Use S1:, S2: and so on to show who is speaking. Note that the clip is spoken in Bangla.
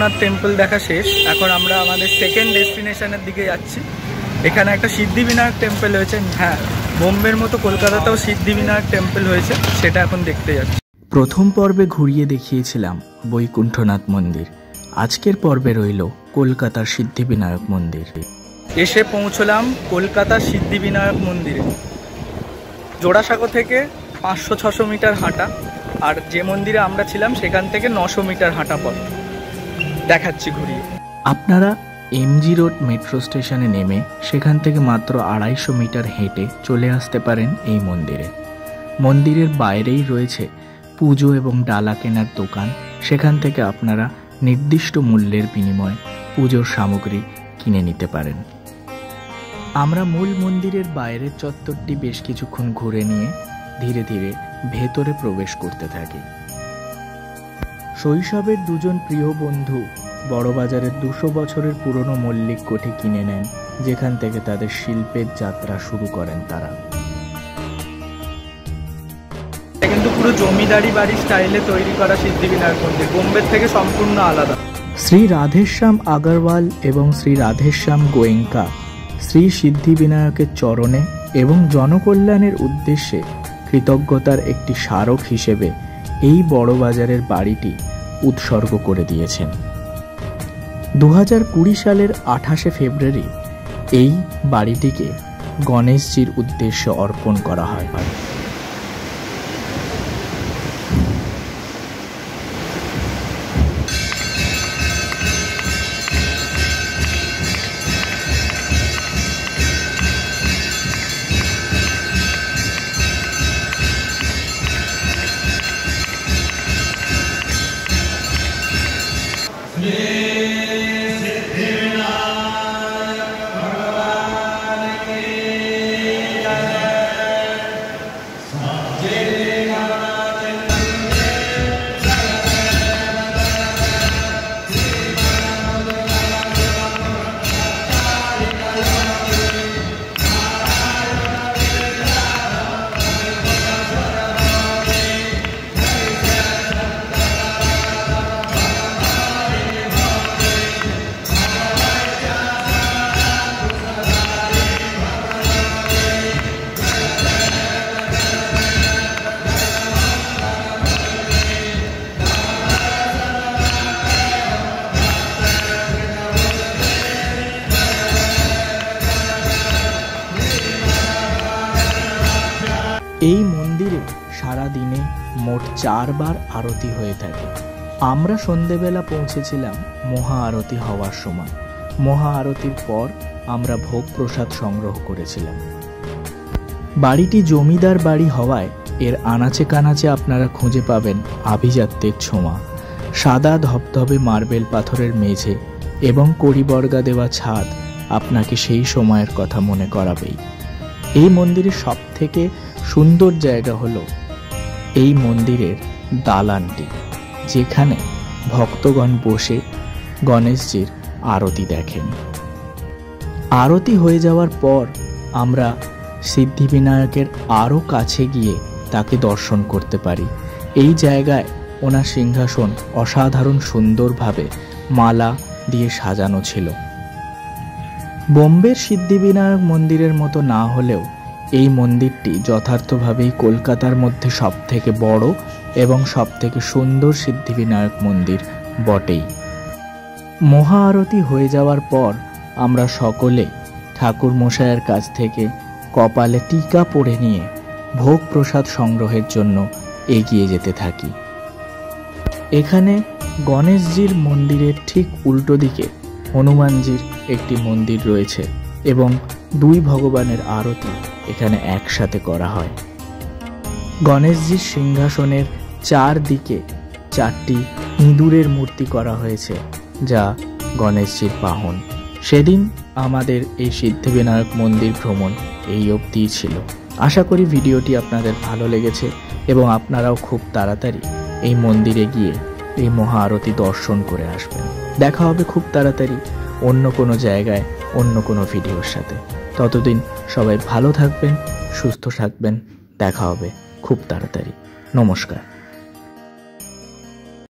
S1: বৈকুণ্ঠনাথ টেম্পল দেখা শেষ। এখন আমরা আমাদের সেকেন্ড ডেস্টিনেশনের দিকে যাচ্ছি। এখানে একটা সিদ্ধিবিনায়ক টেম্পল হয়েছে। হ্যাঁ, বোম্বের মতো কলকাতাতেও সিদ্ধিবিনায়ক টেম্পল হয়েছে, সেটা এখন দেখতে যাচ্ছি।
S2: প্রথম পর্বে ঘুরিয়ে দেখিয়েছিলাম বৈকুণ্ঠনাথ মন্দির। আজকের পর্বে রইল কলকাতার সিদ্ধিবিনায়ক মন্দির।
S1: এসে পৌঁছলাম কলকাতার সিদ্ধিবিনায়ক মন্দিরে। জোড়াসাঁকো থেকে 500-600 মিটার হাঁটা, আর যে মন্দিরে আমরা ছিলাম সেখান থেকে 900 মিটার হাঁটা পথ। দেখাচ্ছি ঘুরিয়ে।
S2: আপনারা এমজি রোড মেট্রো স্টেশনে নেমে সেখান থেকে মাত্র 250 মিটার হেঁটে চলে আসতে পারেন এই মন্দিরে। মন্দিরের বাইরেই রয়েছে পুজো এবং ডালা কেনার দোকান। সেখান থেকে আপনারা নির্দিষ্ট মূল্যের বিনিময়ে পুজোর সামগ্রী কিনে নিতে পারেন। আমরা মূল মন্দিরের বাইরের চত্বরটি বেশ কিছুক্ষণ ঘুরে নিয়ে ধীরে ধীরে ভেতরে প্রবেশ করতে থাকি। শৈশবের দুজন প্রিয় বন্ধু বড়বাজারের 200 বছরের পুরনো মল্লিক কোঠি কিনে নেন, যেখান থেকে তাদের শিল্পের যাত্রা শুরু করেন তারা।
S1: কিন্তু পুরো জমিদারি বাড়ি স্টাইলে তৈরি করা সিদ্ধিবিনায়ক মন্দির, বোম্বের থেকে সম্পূর্ণ আলাদা।
S2: শ্রী রাধেশ্যাম আগরওয়াল এবং শ্রী রাধেশ্যাম গোয়েঙ্কা শ্রী সিদ্ধিবিনায়কের চরণে এবং জনকল্যাণের উদ্দেশ্যে কৃতজ্ঞতার একটি স্মারক হিসেবে এই বড়বাজারের বাড়িটি উৎসর্গ করে দিয়েছেন। 2020 সালের 28শে ফেব্রুয়ারি এই বাড়িটিকে গণেশজির উদ্দেশ্যে অর্পণ করা হয়। এই মন্দিরে সারা দিনে মোট 4 বার আরতি হয়ে থাকে। আমরা সন্ধেবেলা পৌঁছেছিলাম মহা আরতি হওয়ার সময়। মহা আরতির পর আমরা ভোগ প্রসাদ সংগ্রহ করেছিলাম। বাড়িটি জমিদার বাড়ি হওয়ায় এর আনাচে কানাচে আপনারা খুঁজে পাবেন আভিজাত্যের ছোঁয়া। সাদা ধবধবে মার্বেল পাথরের মেঝে এবং কড়িবর্গা দেওয়া ছাদ আপনাকে সেই সময়ের কথা মনে করাবেই। এই মন্দিরের সব থেকে সুন্দর জায়গা হলো এই মন্দিরের দালানটি, যেখানে ভক্তগণ বসে গণেশজির আরতি দেখেন। আরতি হয়ে যাওয়ার পর আমরা সিদ্ধিবিনায়কের আরও কাছে গিয়ে তাকে দর্শন করতে পারি। এই জায়গায় ওনার সিংহাসন অসাধারণ সুন্দরভাবে মালা দিয়ে সাজানো ছিল। বোম্বের সিদ্ধিবিনায়ক মন্দিরের মতো না হলেও এই মন্দিরটি যথার্থভাবেই কলকাতার মধ্যে সবথেকে বড় এবং সবথেকে সুন্দর সিদ্ধিবিনায়ক মন্দির বটেই। মহা আরতি হয়ে যাওয়ার পর আমরা সকলে ঠাকুর মশাইয়ের কাছ থেকে কপালে টিকা পরে নিয়ে ভোগ প্রসাদ সংগ্রহের জন্য এগিয়ে যেতে থাকি। এখানে গণেশজির মন্দিরের ঠিক উল্টো দিকে হনুমানজির একটি মন্দির রয়েছে এবং 2 ভগবানের আরতি এখানে একসাথে করা হয়। গণেশজির সিংহাসনের 4 দিকে 4টি ইঁদুরের মূর্তি করা হয়েছে, যা গণেশজির বাহন। সেদিন আমাদের এই সিদ্ধিবিনায়ক মন্দির ভ্রমণ এই অবধিই ছিল। আশা করি ভিডিওটি আপনাদের ভালো লেগেছে এবং আপনারাও খুব তাড়াতাড়ি এই মন্দিরে গিয়ে এই মহা আরতি দর্শন করে আসবেন। দেখা হবে খুব তাড়াতাড়ি অন্য কোনো জায়গায় অন্য কোনো ভিডিওর সাথে। ততদিন সবাই ভালো থাকবেন, সুস্থ থাকবেন। দেখা হবে খুব তাড়াতাড়ি। নমস্কার।